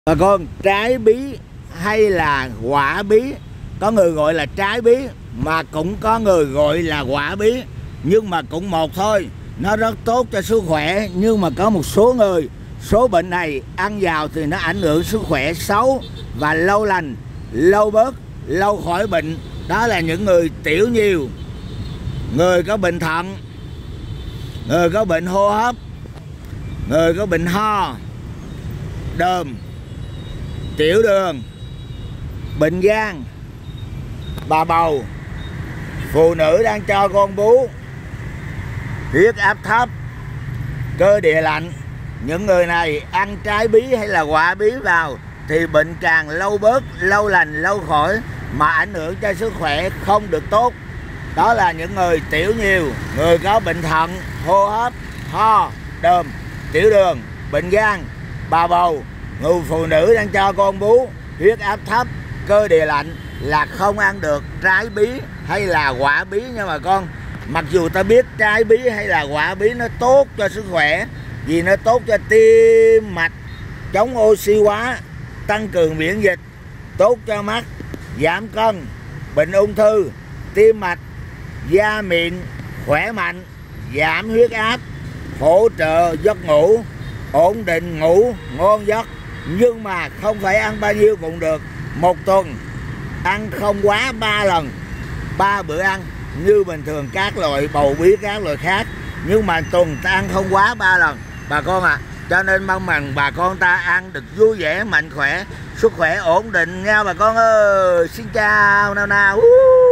Bà con, trái bí hay là quả bí? Có người gọi là trái bí mà cũng có người gọi là quả bí, nhưng mà cũng một thôi. Nó rất tốt cho sức khỏe, nhưng mà có một số người, số bệnh này ăn vào thì nó ảnh hưởng sức khỏe xấu và lâu lành, lâu bớt, lâu khỏi bệnh. Đó là những người tiểu nhiều, người có bệnh thận, người có bệnh hô hấp, người có bệnh ho, đờm, tiểu đường, bệnh gan, bà bầu, phụ nữ đang cho con bú, huyết áp thấp, cơ địa lạnh. Những người này ăn trái bí hay là quả bí vào thì bệnh càng lâu bớt, lâu lành, lâu khỏi, mà ảnh hưởng cho sức khỏe không được tốt. Đó là những người tiểu nhiều, người có bệnh thận, hô hấp, ho, đờm, tiểu đường, bệnh gan, bà bầu, người phụ nữ đang cho con bú, huyết áp thấp, cơ địa lạnh là không ăn được trái bí hay là quả bí nha bà con. Mặc dù ta biết trái bí hay là quả bí nó tốt cho sức khỏe, vì nó tốt cho tim mạch, chống oxy hóa, tăng cường miễn dịch, tốt cho mắt, giảm cân, bệnh ung thư, tim mạch, da mịn, khỏe mạnh, giảm huyết áp, hỗ trợ giấc ngủ, ổn định ngủ ngon giấc. Nhưng mà không phải ăn bao nhiêu cũng được. Một tuần ăn không quá 3 lần, 3 bữa ăn như bình thường các loại bầu bí, các loại khác. Nhưng mà tuần ta ăn không quá 3 lần bà con ạ. Cho nên mong rằng bà con ta ăn được vui vẻ, mạnh khỏe, sức khỏe ổn định nha bà con ơi. Xin chào nào nào.